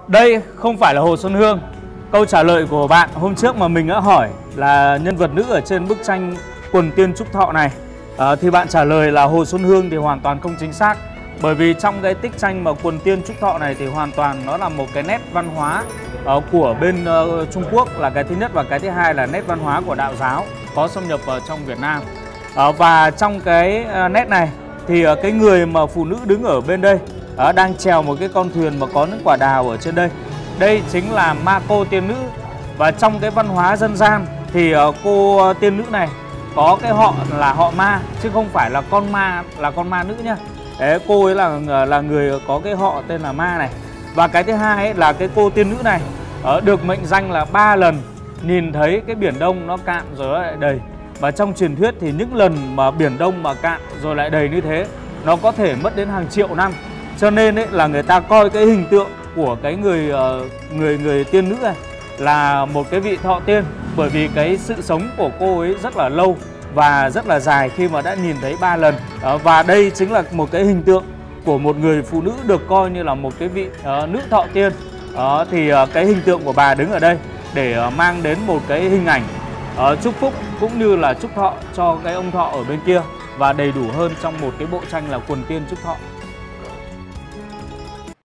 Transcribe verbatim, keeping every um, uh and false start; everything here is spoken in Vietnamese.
Đây không phải là Hồ Xuân Hương. Câu trả lời của bạn hôm trước mà mình đã hỏi là nhân vật nữ ở trên bức tranh Quần Tiên Trúc Thọ này, à, thì bạn trả lời là Hồ Xuân Hương thì hoàn toàn không chính xác. Bởi vì trong cái tích tranh mà Quần Tiên Trúc Thọ này thì hoàn toàn nó là một cái nét văn hóa uh, của bên uh, Trung Quốc là cái thứ nhất, và cái thứ hai là nét văn hóa của đạo giáo có xâm nhập vào trong Việt Nam. Uh, và trong cái uh, nét này thì uh, cái người mà phụ nữ đứng ở bên đây uh, đang chèo một cái con thuyền mà có những quả đào ở trên đây. Đây chính là ma cô tiên nữ. Và trong cái văn hóa dân gian thì uh, cô tiên nữ này có cái họ là họ ma, chứ không phải là con ma là con ma nữ nhá. Đấy, cô ấy là là người có cái họ tên là Ma này. Và cái thứ hai ấy là cái cô tiên nữ này uh, được mệnh danh là ba lần nhìn thấy cái biển Đông nó cạn rồi lại đầy. Và trong truyền thuyết thì những lần mà biển Đông mà cạn rồi lại đầy như thế nó có thể mất đến hàng triệu năm. Cho nên ấy là người ta coi cái hình tượng của cái người uh, người người tiên nữ này là một cái vị thọ tiên, bởi vì cái sự sống của cô ấy rất là lâu và rất là dài khi mà đã nhìn thấy ba lần. À, và đây chính là một cái hình tượng của một người phụ nữ được coi như là một cái vị uh, nữ thọ tiên. À, thì uh, cái hình tượng của bà đứng ở đây để uh, mang đến một cái hình ảnh uh, chúc phúc cũng như là chúc thọ cho cái ông thọ ở bên kia, và đầy đủ hơn trong một cái bộ tranh là Quần Tiên Trúc Thọ.